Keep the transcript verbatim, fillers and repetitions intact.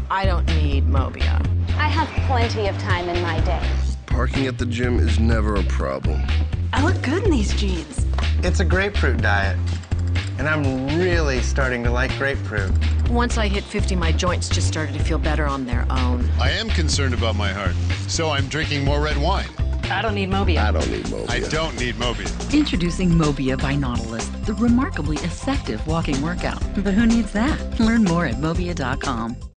I don't need Mobia. I have plenty of time in my day. Parking at the gym is never a problem. I look good in these jeans. It's a grapefruit diet, and I'm really starting to like grapefruit. Once I hit fifty, my joints just started to feel better on their own. I am concerned about my heart, so I'm drinking more red wine. I don't need Mobia. I don't need Mobia. I don't need Mobia. Introducing Mobia by Nautilus, the remarkably effective walking workout. But who needs that? Learn more at Mobia dot com.